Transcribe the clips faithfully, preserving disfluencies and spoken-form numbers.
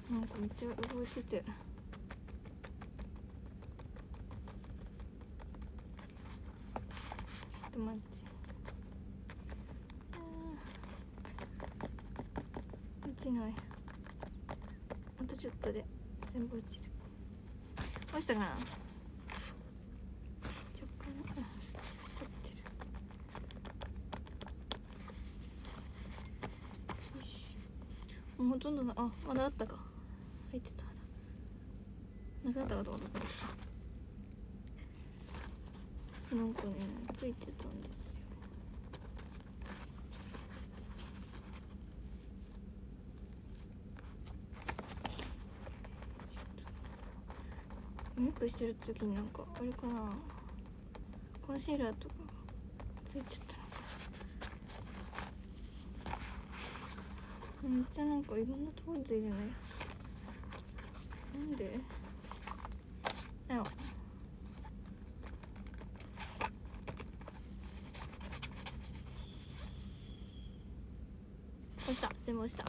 なんかめっちゃ動いてて、ちょっと待って、落ちない。あとちょっとで全部落ちる。落ちたかな。若干残ってる。よし、もうほとんどな。あ、まだあったか。入ってた。まだなくなったかと思ったけど、なんかねついてたんですよ。メイクしてる時になんかあれかな、コンシーラーとかがついちゃったのかな。めっちゃなんかいろんなところについてない。なんであよ、押した、全部押した。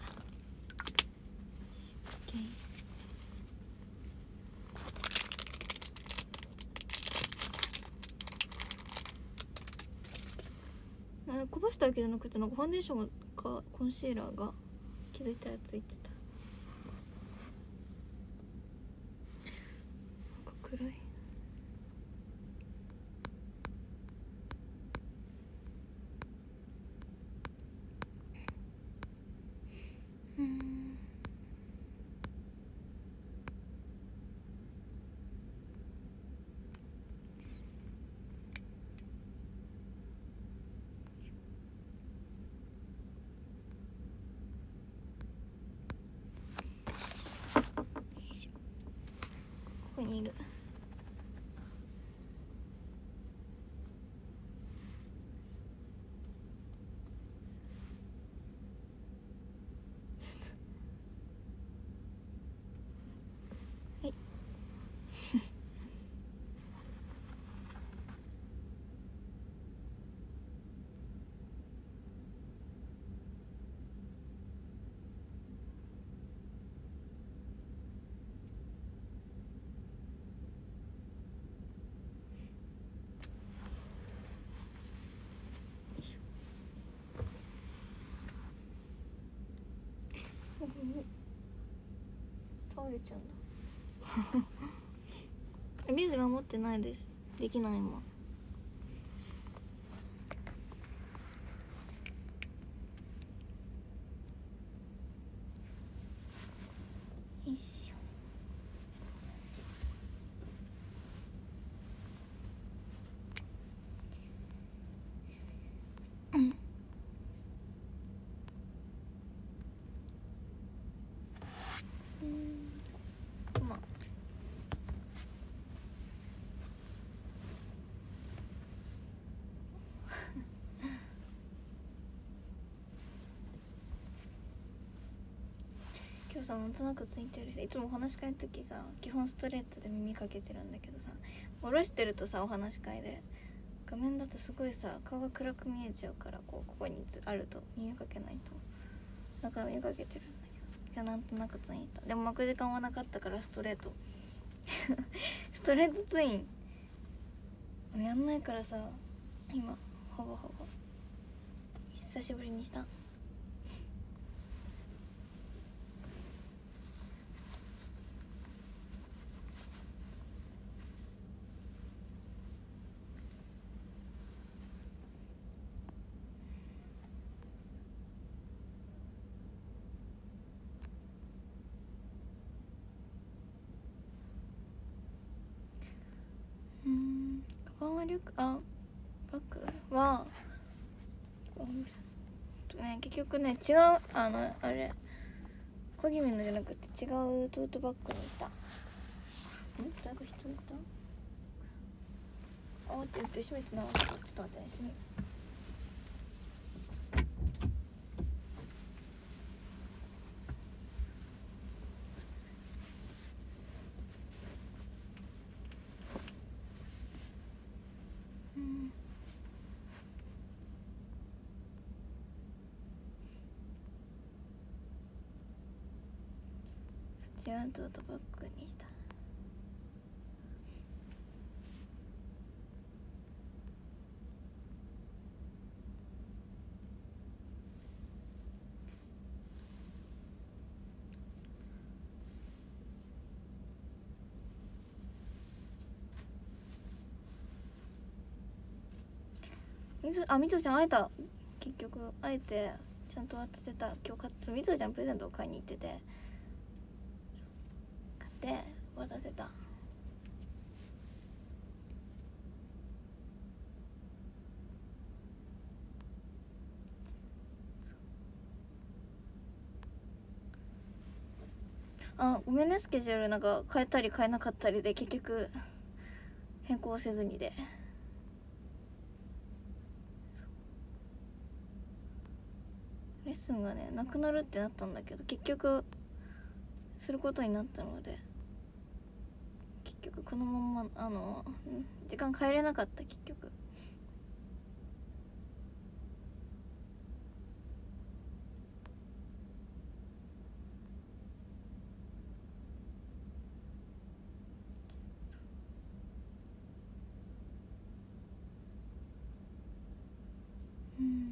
こぼしたわけじゃなくて、なんかファンデーションかコンシーラーが気づいたらついてた。なんか暗い。うん、ここにいる。はい倒れちゃうんだ。ビズ守ってないです。できないもん。よいしょ。うんまあ今日さ、なんとなくついてるし、いつもお話し会の時さ、基本ストレートで耳かけてるんだけどさ、下ろしてるとさ、お話し会で画面だとすごいさ、顔が暗く見えちゃうから、こうここにあると耳かけないと。だから耳かけてるんだけど、じゃあなんとなくついた。でも巻く時間はなかったからストレートストレートツインやんないからさ、今ほぼほぼ久しぶりにした。うん、カバンはリュック、あ、バッグはね、結局ね、違う、あのあれコギミのじゃなくて違うトートバッグにした。ん、誰か人いた。あって言って閉めてなかった。ちょっと待ってね、閉める。 ジャイアントとバックにした。みずあみずちゃん会えた。結局会えてちゃんと渡せた。今日買っみずちゃんプレゼントを買いに行ってて買って渡せた。あごめんね、スケジュールなんか変えたり変えなかったりで結局変更せずにで。レッスンがねなくなるってなったんだけど結局することになったので結局このままあの時間変えれなかった。結局うん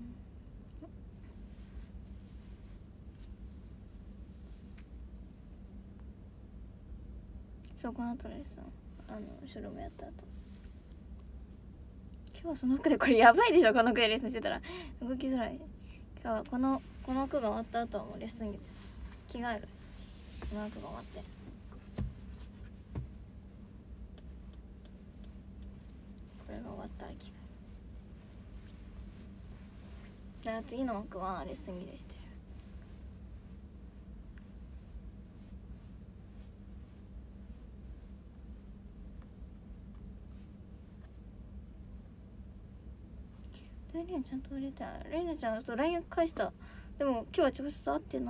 そうこの後レッスンあのショルムやった後今日はその服でこれやばいでしょ。この服でレッスンしてたら動きづらい。今日はこのこの服が終わった後はもうレッスン着です。着替える。この服が終わってこれが終わったら着替える。で次の枠はレッスン着でしてる。レイナちゃんと入れたい。レイナちゃんそう ライン 返した。でも今日は直接会ってない。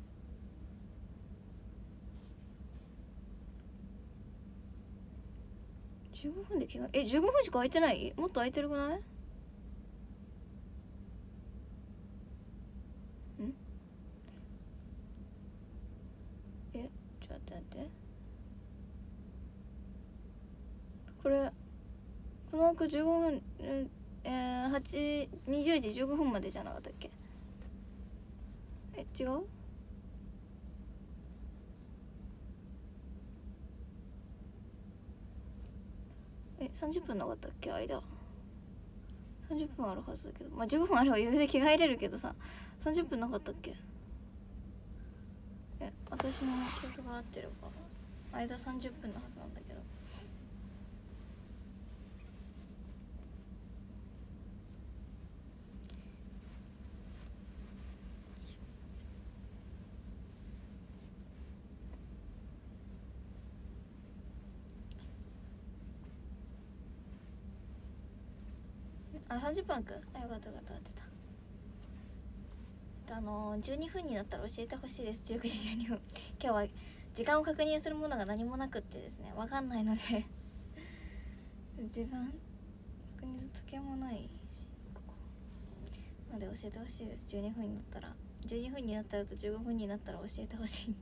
じゅうごふんで着替ええじゅうごふんしか空いてない。もっと空いてるくない？んえちょっと待って待って。これこの枠じゅうごふんえー、はちにじゅうじじゅうごふんまでじゃなかったっけ。え違う。えさんじゅっぷんなかったっけ。間さんじゅっぷんあるはずだけど、まあじゅうごふんあれば余裕で着替えれるけどささんじゅっぷんなかったっけ。え私の記憶が合ってるか間さんじゅっぷんのはずなんだけど。あさんじゅっぷんあくあよかったよかったってた。あのー、じゅうにふんになったら教えてほしいです。じゅうくじじゅうにふん今日は時間を確認するものが何もなくってですね分かんないので時間確認する時計もないしここので教えてほしいです。じゅうにふんになったらじゅうにふんになったらとじゅうごふんになったら教えてほしい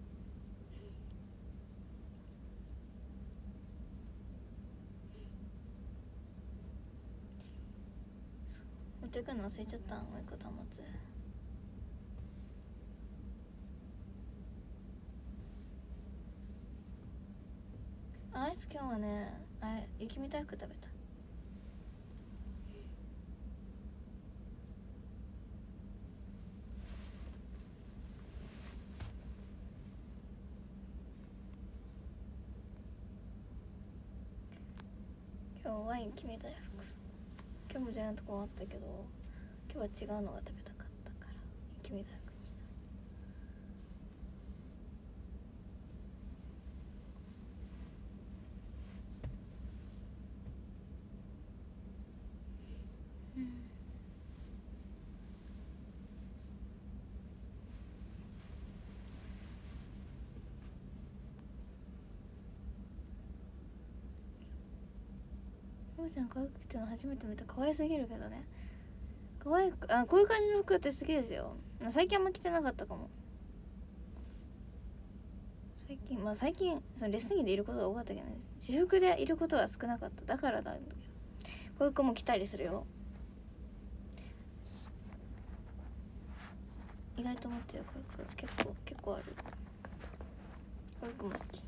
持ってくの忘れちゃった。もう一個端末アイス今日はねあれ雪見大福食べた。今日ワイン決めたよ。今日もジャイアントコーンあったけど今日は違うのが食べたかったから決めたよにした。うんももちゃん可愛く着てるの初めて見た。可愛すぎるけどね。可愛くあこういう感じの服って好きですよ。最近あんま着てなかったかも。 最近まあ最近そのレッスン着でいることが多かったけどね、私服でいることが少なかった。だからだけどこういう子も来たりするよ。意外と思ってるこういう子結構結構ある。こういう子も好き。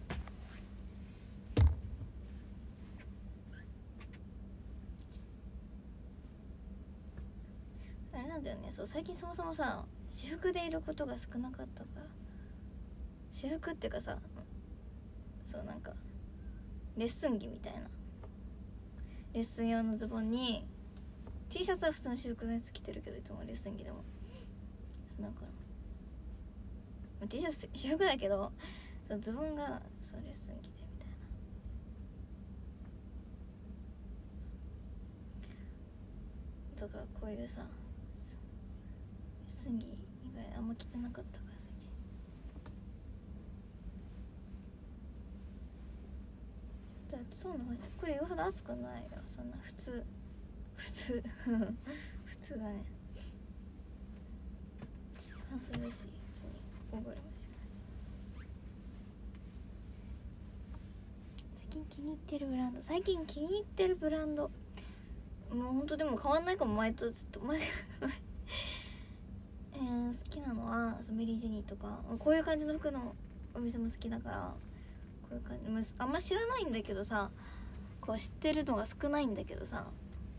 あれなんだよね、そう最近そもそもさ私服でいることが少なかったから、私服っていうかさ、そうなんかレッスン着みたいなレッスン用のズボンに T シャツは普通の私服のやつ着てるけど、いつもレッスン着でもそうだから T シャツ私服だけど、そのズボンがそうレッスン着でみたいなとか、こういうさレッスン着以外あんま着てなかったから最近。だってそうなのこれ言うほど暑くないよ、そんな普通普通普通だね。半袖だし別にここぐらいまでしかないし。最近気に入ってるブランド最近気に入ってるブランドもうほんとでも変わんないかも、前とずっと前えー、好きなのはメリー・ジェニーとかこういう感じの服のお店も好きだから、こういう感じあんま知らないんだけどさ、こう知ってるのが少ないんだけどさ、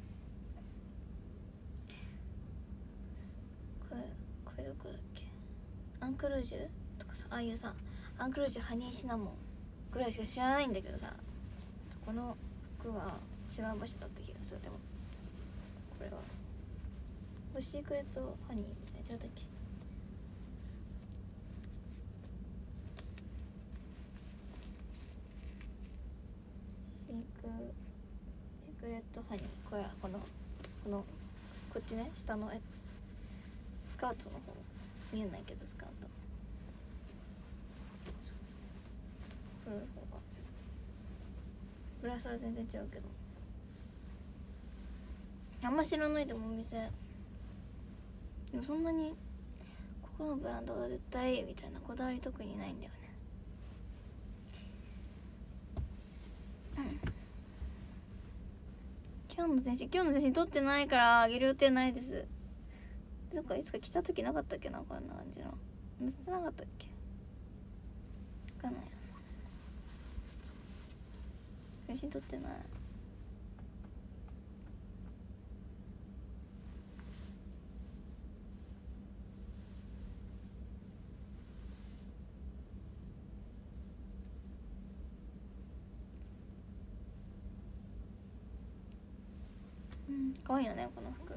これこれどこだっけ、アンクルージュとかさ、ああいうさアンクルージュハニーシナモンぐらいしか知らないんだけどさ、この服は違う場所だった気がする。でもこれはシークレットハニーみたいな、違ったっけ、シークシークレットハニー、これはこのこのこっちね、下のえスカートの方見えないけど、スカートこれの方がブラスは全然違うけど、あんま知らないでもお店でもそんなにここのブランドは絶対いいみたいなこだわり特にないんだよね。今日の全身今日の全身撮ってないからあげる予定ないです。なんかいつか着た時なかったっけな、こんな感じの載せてなかったっけ、分かんない。写真撮ってない。うん、可愛いよねこの服。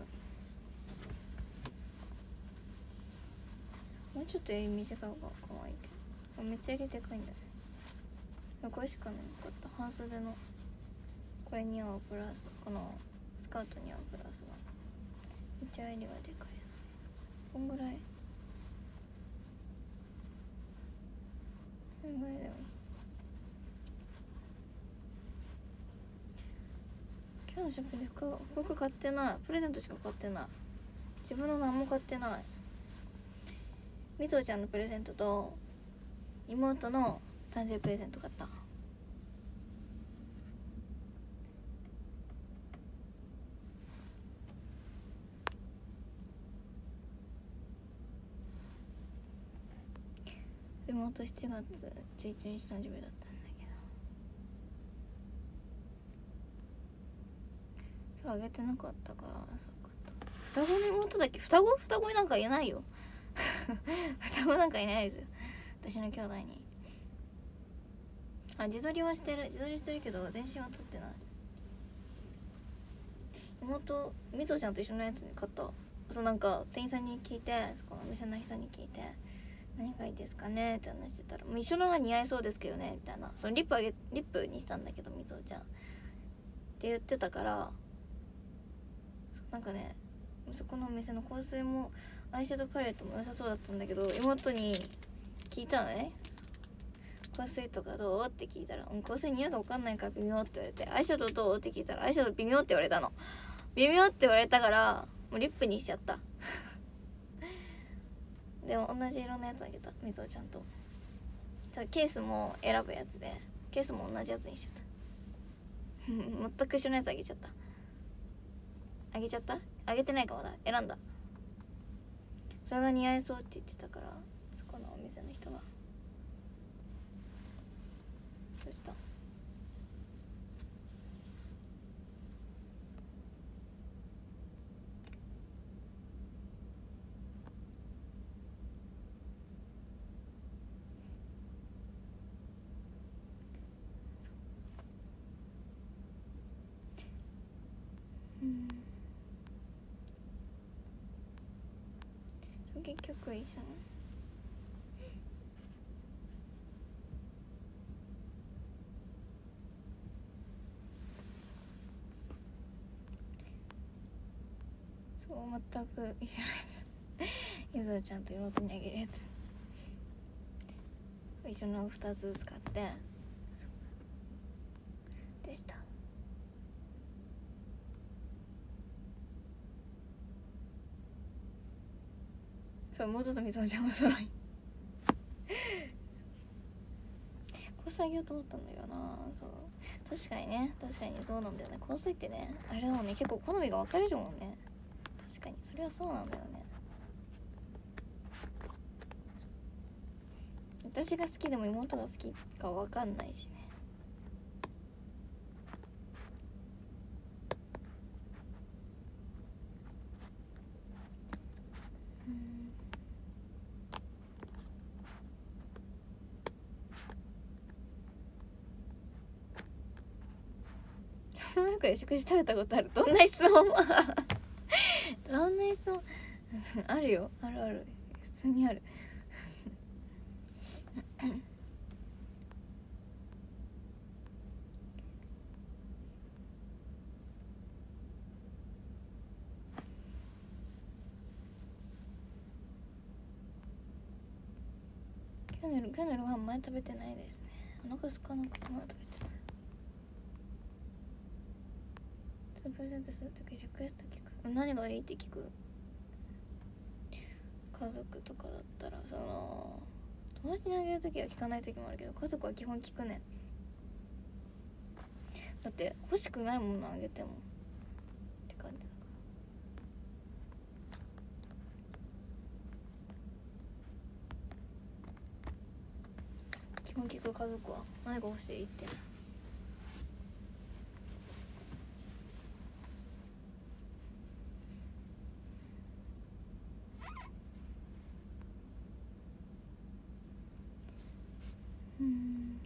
もうちょっと襟短い方が可愛いけど、めっちゃ襟でかいんだね。これしかなかった。半袖のこれに合うプラスこのスカートに合うプラスがめっちゃ襟がでかいやつで、こんぐらいこんぐらいだよね。今日のショップで服服買ってない。プレゼントしか買ってない。自分の何も買ってない。みぞちゃんのプレゼントと妹の誕生日プレゼント買った。妹しちがつじゅういちにち誕生日だったんだけど、そうあげてなかったから。そうかった。双子の妹だっけ。双子双子なんかいないよ双子なんかいないですよ私の兄弟に。あ、自撮りはしてる自撮りしてるけど全身は撮ってない。妹みぞちゃんと一緒のやつに買った。そうなんか店員さんに聞いて、そこのお店の人に聞いて何がいいですかねって話してたら、もう一緒のが似合いそうですけどねみたいな、そのリップあげリップにしたんだけどみぞちゃんって言ってたから、なんかねそこのお店の香水もアイシャドウパレットも良さそうだったんだけど、妹に聞いたのね、香水とかどうって聞いたら、うん、香水似合うか分かんないから微妙って言われて、アイシャドウどうって聞いたらアイシャドウ微妙って言われたの。微妙って言われたからもうリップにしちゃったでも同じ色のやつあげたみぞちゃんと。 じゃあケースも選ぶやつでケースも同じやつにしちゃった全く一緒のやつあげちゃったあげちゃったあげてないかもだ選んだそれが似合いそうって言ってたからそこのお店の人がどうしたうん結局一緒のそう全く一緒ですゆずちゃんと妹にあげるやつ一緒のふたつ使ってでしたそう妹とみつおちゃんお揃い交際あげようと思ったんだよなそう確かにね確かにそうなんだよね交際ってねあれだもんね結構好みが分かれるもんね確かにそれはそうなんだよね私が好きでも妹が好きか分かんないしねその中で食事食べたことあるどんな質問どんな質問あるよあるある普通にある今日の夜今日の夜ご飯前食べてないですねお腹すかなくて前食べてないプレゼントするときリクエスト聞く何がいいって聞く家族とかだったらその友達にあげるときは聞かないときもあるけど家族は基本聞くねだって欲しくないものあげてもって感じだから基本聞く家族は何が欲しいってうん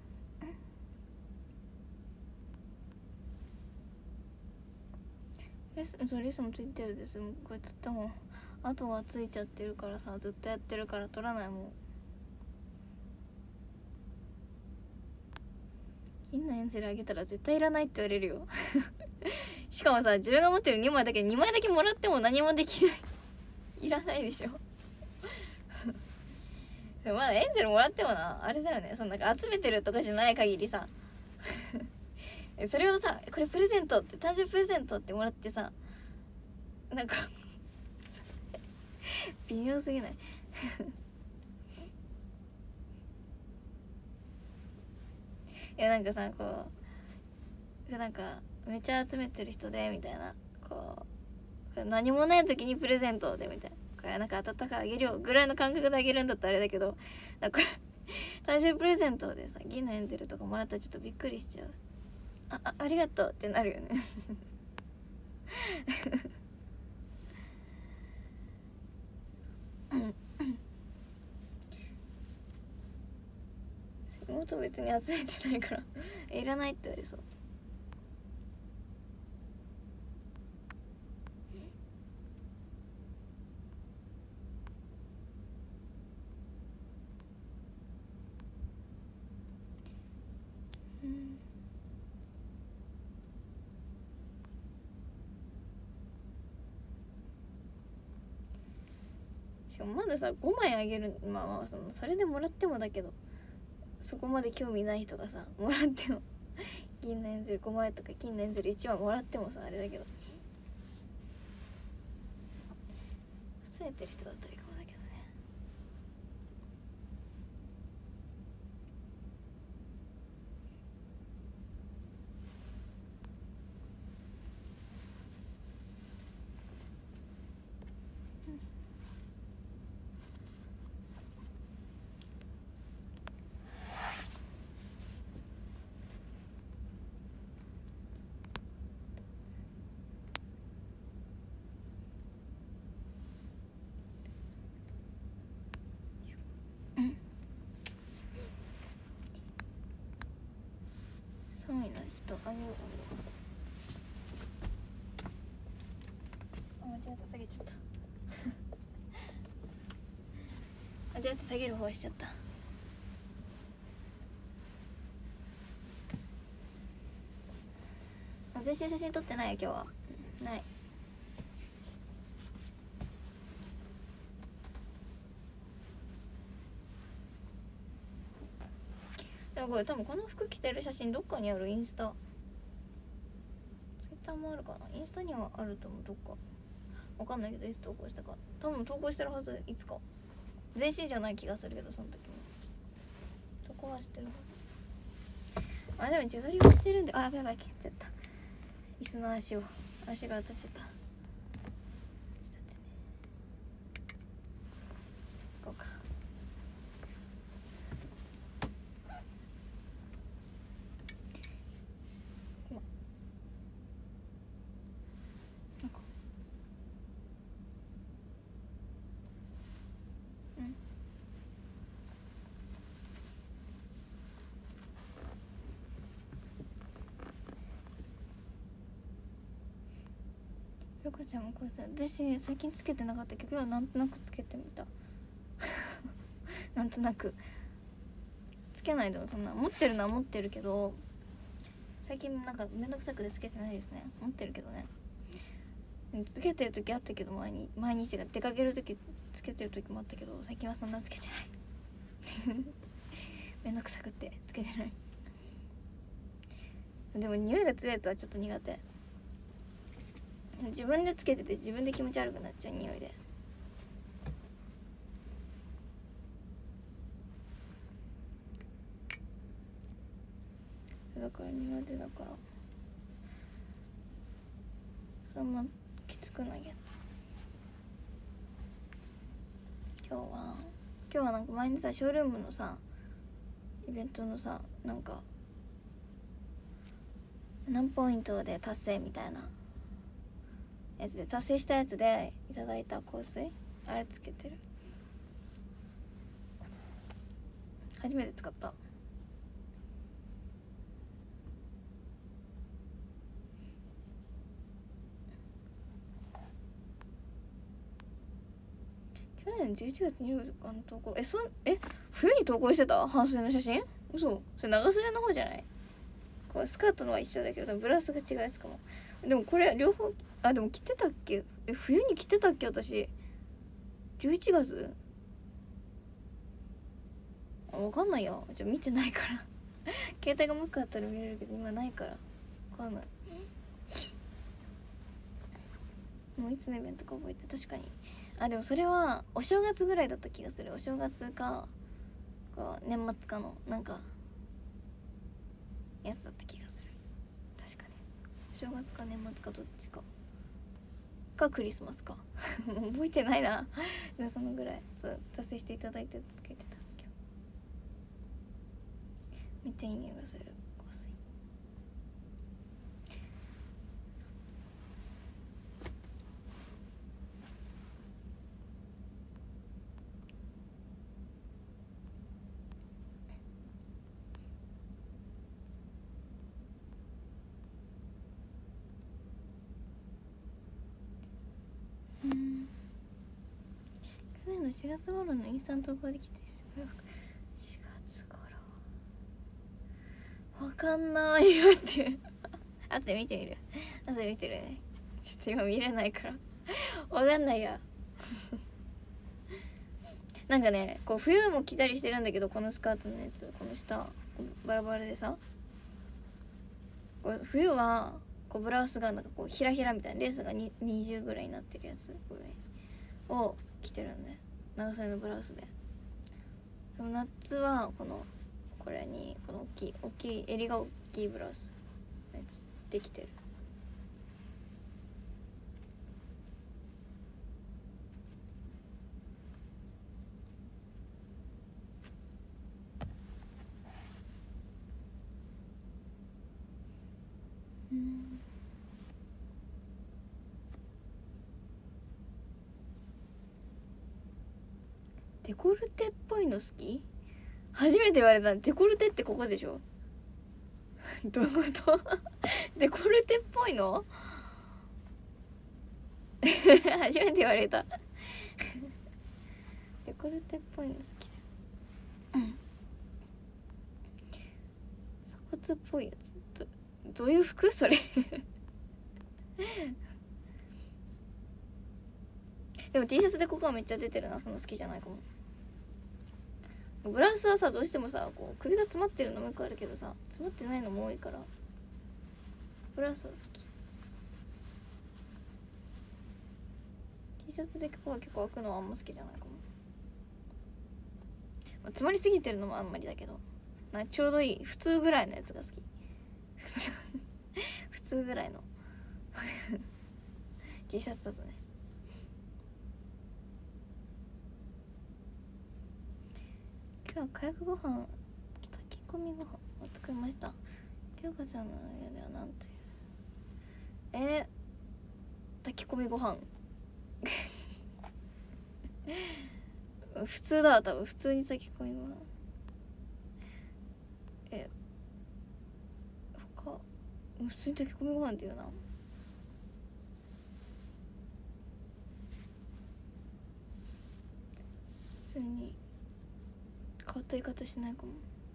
レスそうレスもついてるですこれとってもあとはついちゃってるからさずっとやってるから取らないもん銀のエンゼルあげたら絶対いらないって言われるよしかもさ自分が持ってるにまいだけにまいだけもらっても何もできないいらないでしょでもまだエンゼルもらってもなあれだよねそのなんか集めてるとかじゃない限りさそれをさこれプレゼントって誕生日プレゼントってもらってさなんか微妙すぎないいやなんかさこうなんかめっちゃ集めてる人でみたいなこう何もない時にプレゼントでみたいなこれなんか温かくあげるよぐらいの感覚であげるんだったらあれだけどなんか誕生日プレゼントでさ銀のエンゼルとかもらったらちょっとびっくりしちゃうああありがとうってなるよね妹別に集めてないからいらないって言われそううんしかもまださごまいあげるまあまあそのそれでもらってもだけどそこまで興味ない人がさもらっても銀のエンゼルごまいとか金のエンゼルいちまいもらってもさあれだけど集めてる人だったらいいかもだけどね寒いな。ちょっとあげようあげよう。あ、間違えた、下げちゃった間違えて下げる方しちゃった。あ、全身写真撮ってないよ今日は。ない。でもこれ多分この服着てる写真どっかにある。インスタ、ツイッターもあるかな。インスタにはあると思う。どっかわかんないけど、いつ投稿したか。多分投稿してるはず。いつか全身じゃない気がするけど、その時も投稿はしてるはず。あ、でも自撮りはしてるんで。あ、やばいやばい、蹴っちゃった。椅子の足を足が当たっちゃった。こうか。うん。よこちゃんもこれさ、私最近つけてなかったけど今日はなんとなくつけてみたなんとなくつけないでもそんな持ってるのは持ってるけど、最近なんかめんどくさくてつけてないですね。持ってるけどね、つけてる時あったけど、前に毎日が出かける時つけてる時もあったけど、最近はそんなつけてないめんどくさくってつけてない。でも匂いが強いとはちょっと苦手。自分でつけてて自分で気持ち悪くなっちゃう匂いで。だから苦手だから、そんなきつくないやつ。今日は今日はなんか前にさ、ショールームのさイベントのさ、なんか何ポイントで達成みたいなやつで、達成したやつでいただいた香水、あれつけてる。初めて使った。去年じゅういちがつにじゅうよっかの投稿、えそえ冬に投稿してた半袖の写真。嘘。それ長袖の方じゃない。こうスカートのは一緒だけどブラウスが違うやつかも。でもこれ両方、あ、でも着てたっけ。え冬に着てたっけ私。じゅういちがつ、あ、分かんないよ。じゃあ見てないから携帯がもう一個あったら見れるけど今ないから分かんない。もういつのイベントか覚えて。確かに。あ、でもそれはお正月ぐらいだった気がする。お正月かか年末かのなんかやつだった気がする。確かにお正月か年末かどっちかかクリスマスか覚えてないなでそのぐらいそう達成していただいてつけてたんだけど、めっちゃいい匂いがする香水。うん、去年のしがつ頃のインスタント投稿できてしがつ頃わかんないよって後で見てみる。後で見てるね。ちょっと今見れないからわかんないやなんかね、こう冬も着たりしてるんだけど、このスカートのやつ、この下バラバラでさ、こう冬はこうブラウスがなんかこうひらひらみたいなレースがににじゅうぐらいになってるやつを着てるんで、長袖のブラウスで。でも夏はこのこれにこの大きい大きい襟が大きいブラウスのやつできてる。うん、デコルテっぽいの好き？初めて言われた。デコルテってここでしょどういうことデコルテっぽいの初めて言われたデコルテっぽいの好きだ、うん、鎖骨っぽいやつ ど, どういう服それでも T シャツでここはめっちゃ出てるな。そんな好きじゃないかも。ブラウスはさどうしてもさこう首が詰まってるのもよくあるけどさ詰まってないのも多いからブラウスは好き。 T シャツでここは結構開くのはあんま好きじゃないかも、まあ、詰まりすぎてるのもあんまりだけどなんかちょうどいい普通ぐらいのやつが好き普通ぐらいのT シャツだとね。今日は火薬ご飯炊き込みご飯を作りました。京香ちゃんの家ではなんてえー、炊き込みご飯普通だわ多分。普通に炊き込みご飯え他普通に炊き込みご飯っていうな。普通に変わった言い方しないかも。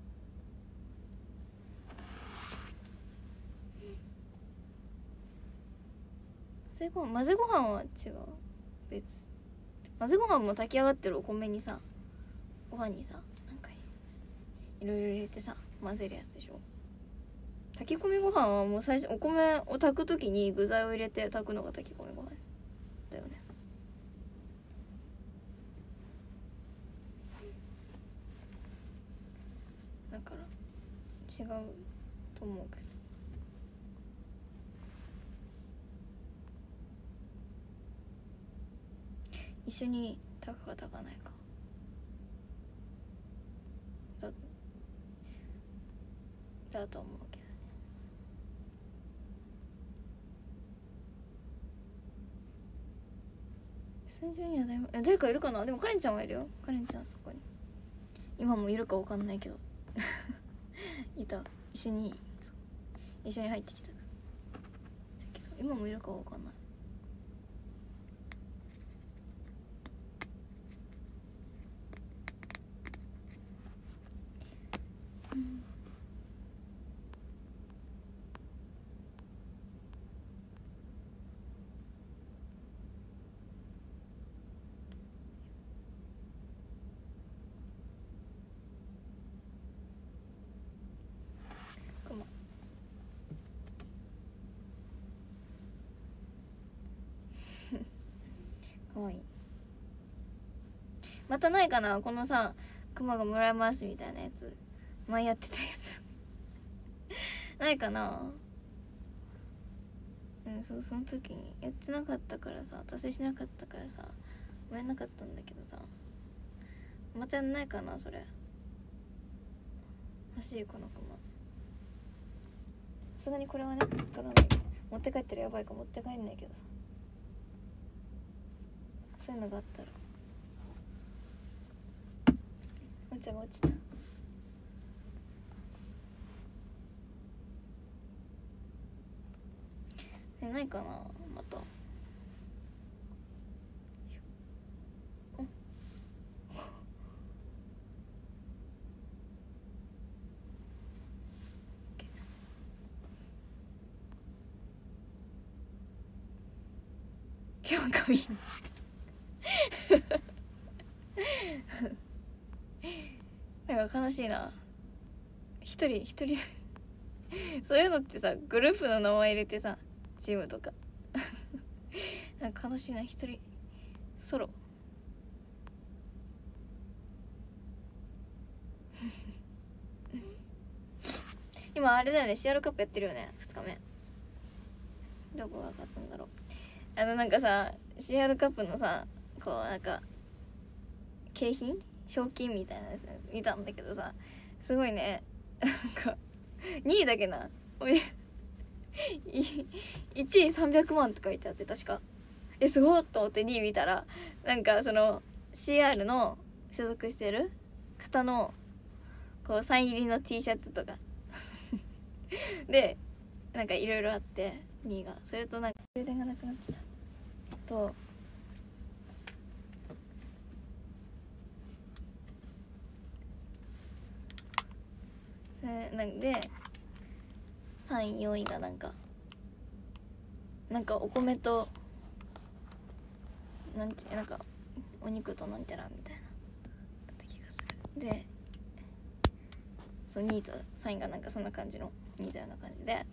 混ぜご飯混ぜご飯は違う別。混ぜご飯も炊き上がってるお米にさご飯にさなんかいろいろ入れてさ混ぜるやつでしょ。炊き込みご飯はもう最初お米を炊く時に具材を入れて炊くのが炊き込みご飯だよね。だから違うと思うけど一緒に炊くか炊かないかだだと思うけどね。スタジオには誰もえ誰かいるかな。でもカレンちゃんはいるよ。カレンちゃんそこに今もいるかわかんないけどいた一緒に一緒に入ってきたけど今もいるかわかんない。うん、クマかわいい。またないかなこのさクマがもらえますみたいなやつ前やってたやつないかな。うんそうその時にやってなかったからさ達成しなかったからさもらえなかったんだけどさまたやんないかなそれ。欲しいこのクマ。さすがにこれはね取らない持って帰ったらやばいか持って帰んないけどさそういうのがあったらお茶が落ちた。えないかなまた。今日髪なんか悲しいな。一人一人そういうのってさグループの名前入れてさチームとかなんか悲しいな一人ソロ今あれだよね シーアール カップやってるよねふつかめ。どこが勝つんだろう。あのなんかさ シーアール カップのさこうなんか景品賞金みたいなやつ見たんだけどさすごいねなんかにいだけないちいさんびゃくまんって書いてあって確かえすごいと思ってにい見たらなんかその シーアール の所属してる方のこうサイン入りの T シャツとかでなんかいろいろあってにいがそれとなんか充電がなくなってたとそれなんでさんいよんいがなんかなんかお米となんてなんかお肉となんちゃらみたいなだった気がする。でそうにいとさんいがなんかそんな感じの似たような感じで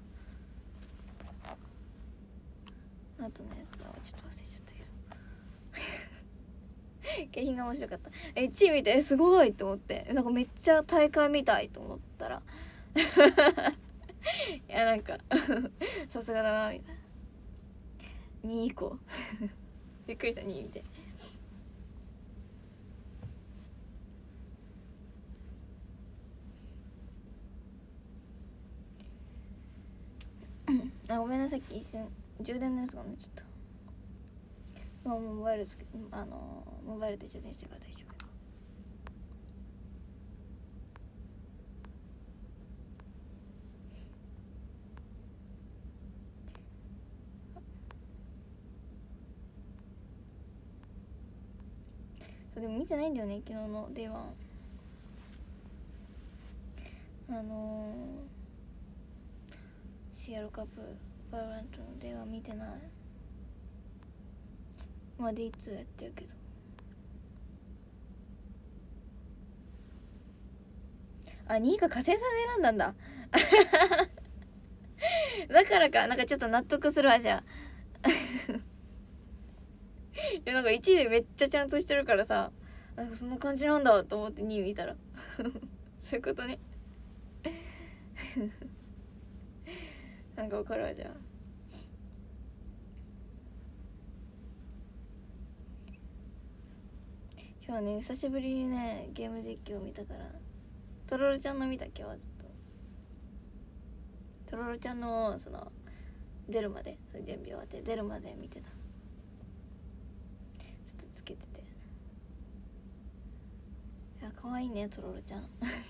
あとのやつはちょっと忘れちゃったけど景品が面白かった。えいちい見てえすごいって思ってなんかめっちゃ大会みたいと思ったらいやなんかさすがだなみたいな。にい以降びっくりしたにい見てあごめんなさい一瞬充電のやつがねちょっとまあモバイルつけあのモバイルで充電してから大丈夫。そうでも見てないんだよね昨日のデーワンあのー、シーアール カップバロラントのデーワン見てない。まあ ディーツー やってるけどあにいが火星さんが選んだんだだからかなんかちょっと納得するわじゃあいやなんかいちいでめっちゃちゃんとしてるからさなんかそんな感じなんだと思ってにい見たらそういうことねなんか分かるわじゃあ今日はね久しぶりにねゲーム実況見たからとろろちゃんの見た今日はずっととろろちゃんのその出るまでその準備終わって出るまで見てたずっとつけてていや可愛いねとろろちゃん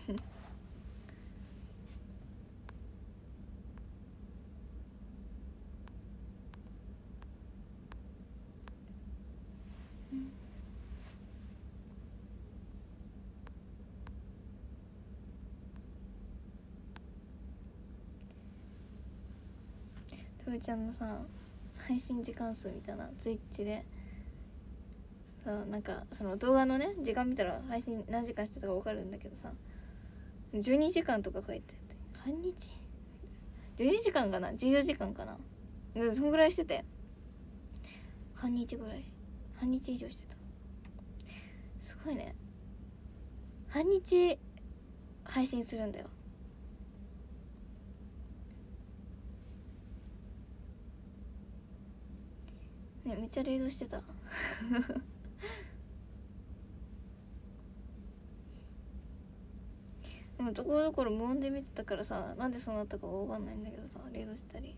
とろろちゃんのさ配信時間数みたいなツイッチでさなんかその動画のね時間見たら配信何時間してたか分かるんだけどさじゅうにじかんとか書いてて半日じゅうにじかんかなじゅうよじかんかなそんぐらいしてて半日ぐらい半日以上してたすごいね半日配信するんだよねめっちゃレイドしてたでもところどころ無音で見てたからさなんでそうなったかわかんないんだけどさレイドしたり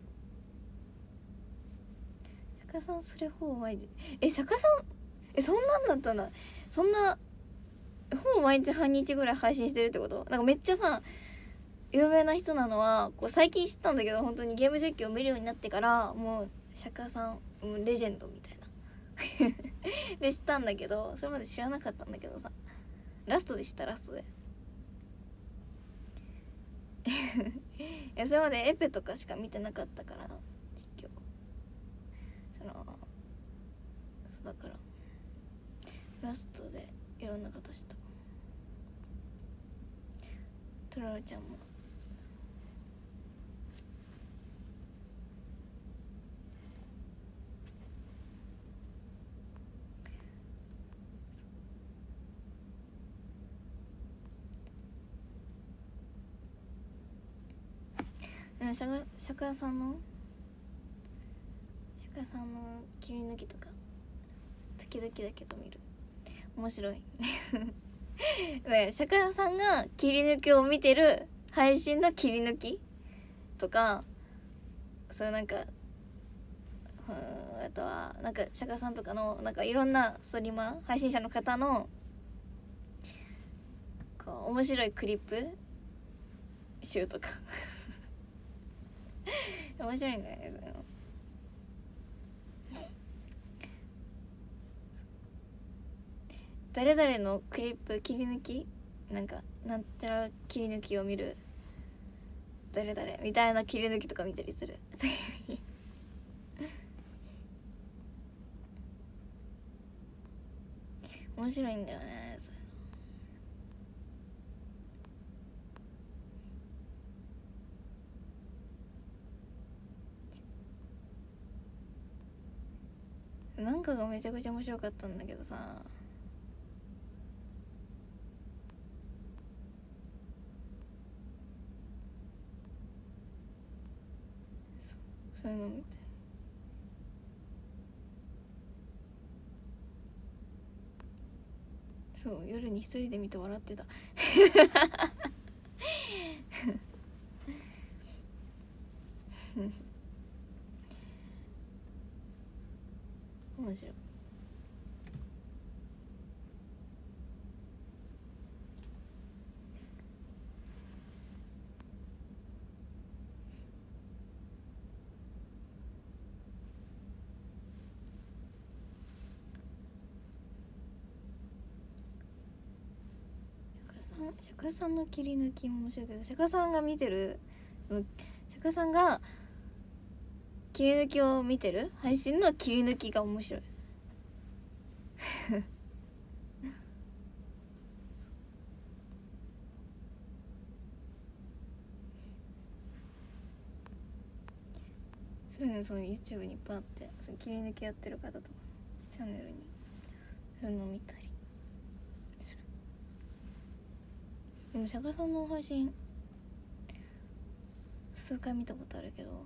釈迦さんそれほぼ毎日え釈迦さんえそんなんだったんだそんなほぼ毎日半日ぐらい配信してるってことなんかめっちゃさ有名な人なのはこう最近知ったんだけど本当にゲーム実況を見るようになってからもう釈迦さんレジェンドみたいなで知ったんだけどそれまで知らなかったんだけどさラストで知ったラストでいやそれまでエペとかしか見てなかったから実況そのそうだからラストでいろんな方知ったかもトラロちゃんもでもシャカシャカさんのシャカさんの切り抜きとか時々だけど見る面白いねシャカさんが切り抜きを見てる配信の切り抜きとかそうなんかうんあとはなんかシャカさんとかのなんかいろんなストリーマー配信者の方のこう面白いクリップ集とか面白いんだよねそういうの。誰々のクリップ切り抜きなんかなんちゃら切り抜きを見る誰々みたいな切り抜きとか見たりする面白いんだよねそういうの。なんかがめちゃくちゃ面白かったんだけどさ、そういうの見てそう夜に一人で見て笑ってた面白い。釈迦さんの切り抜きも面白いけど、釈迦さんが見てるその釈迦さんが切り抜きを見てる配信の切り抜きが面白いそういうの、そういう YouTube にいっぱいあって、その切り抜きやってる方とかチャンネルにそういうの見たり。でも釈迦さんの配信数回見たことあるけど、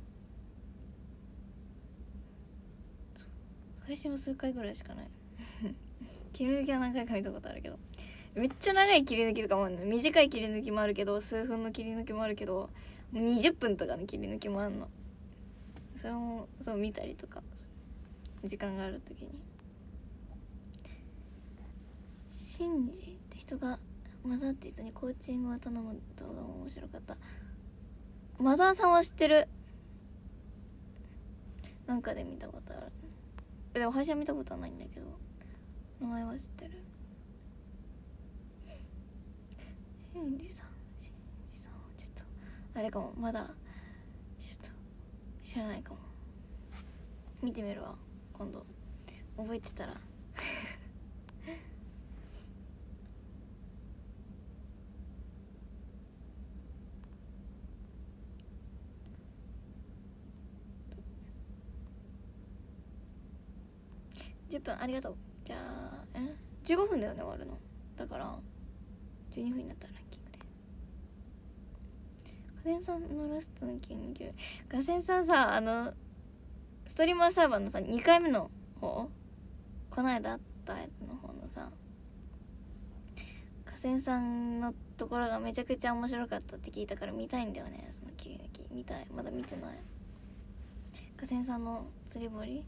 配信も数回ぐらいしかない切り抜きは何回か見たことあるけど、めっちゃ長い切り抜きとかもあるの。短い切り抜きもあるけど、数分の切り抜きもあるけど、もうにじゅっぷんとかの切り抜きもあるの。それもそう見たりとか、時間がある時に。シンジって人がマザーって人にコーチングを頼む動画も面白かった。マザーさんは知ってる、なんかで見たことある。でも配信は見たことはないんだけど名前は知ってる。シンジさんシンジさんはちょっとあれかも、まだちょっと知らないかも。見てみるわ今度、覚えてたらじゅっぷんありがとう。じゃあえじゅうごふんだよね終わるの。だからじゅうにふんになったらランキングで。ガセンさんのラストのきゅうにきゅう、ガセンさんさ、あのストリーマーサーバーのさにかいめの方、この間あったやつの方のさ、ガセンさんのところがめちゃくちゃ面白かったって聞いたから見たいんだよね。その切り抜き見たい、まだ見てない。ガセンさんの釣り堀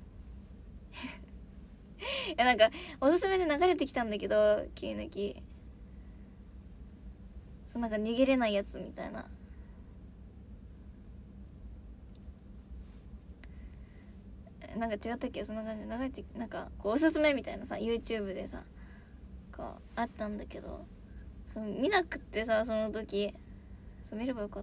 いやなんかおすすめで流れてきたんだけど、切り抜きそうなんか逃げれないやつみたいな、なんか違ったっけ、そんな感じで流れて、なんかこうおすすめみたいなさ YouTube でさこうあったんだけど、その見なくってさ、その時そう見ればよかった。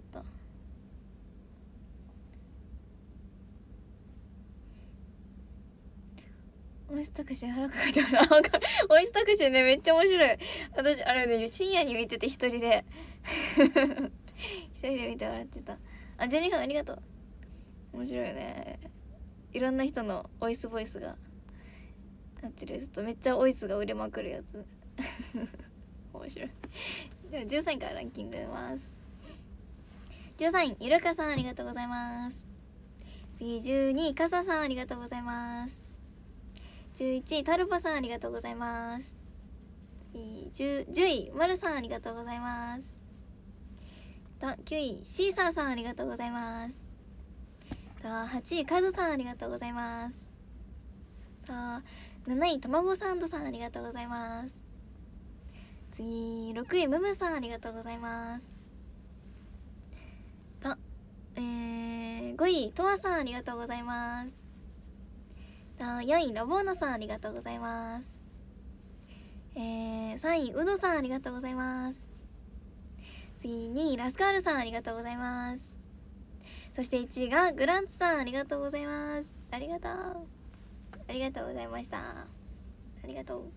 オイスタクシー腹抱えてるなオイスタクシーねめっちゃ面白い。私あれね深夜に見てて一人で一人で見て笑ってた。あ、じゅうにふんありがとう。面白いよね。いろんな人のオイスボイスがなってるやつと、めっちゃオイスが売れまくるやつ面白い。ではじゅうさんいからランキング見ます。じゅうさんいゆるかさんありがとうございます。次じゅうにいかささんありがとうございます。じゅういちいタルボさんありがとうございます。次 10, じゅういまるさんありがとうございます。きゅういシーサーさんありがとうございます。はちいカズさんありがとうございます。なないたまごサンドさんありがとうございます。次ろくいムムさんありがとうございます。たえーごいとわさんありがとうございます。よんいラボーナさんありがとうございます。えー、さんいうのさんありがとうございます。次にラスカールさんありがとうございます。そしていちいがグランツさんありがとうございます。ありがとうありがとうございました。ありがとう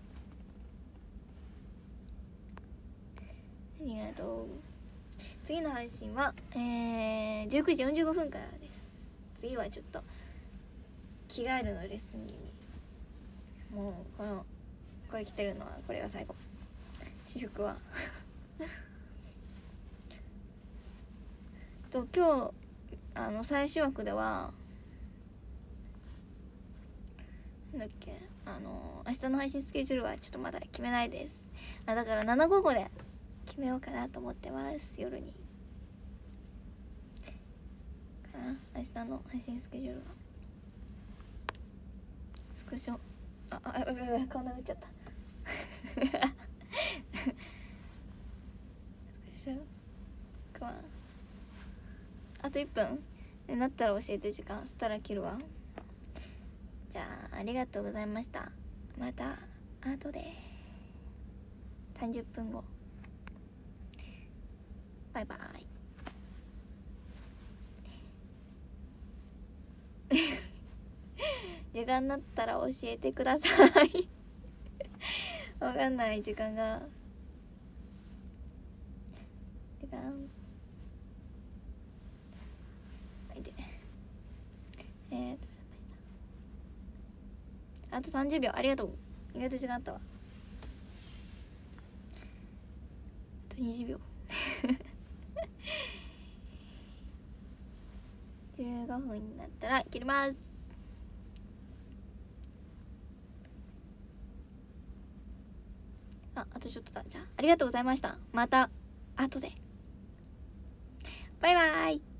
ありがとう。次の配信は、えー、じゅうくじよんじゅうごふんからです。次はちょっと着替えるのレッスン着に、もうこのこれ着てるのはこれが最後、私服はと今日あの最終枠ではなんだっけ、あの明日の配信スケジュールはちょっとまだ決めないです。あだからななごごで決めようかなと思ってます。夜にかな、明日の配信スケジュールはスクショああやばいやばい顔殴っちゃったスクショかあといっぷんになったら教えて、時間そしたら切るわ。じゃあありがとうございました。また後でさんじゅっぷんごバイバイ時間になったら教えてくださいわかんない時間が時間はいでえー、っとあとさんじゅうびょうありがとう。意外と時間あったわ。あとにじゅうびょうじゅうごふんになったら切ります。あ、あとちょっとだ。じゃあありがとうございました。また後でバイバイ。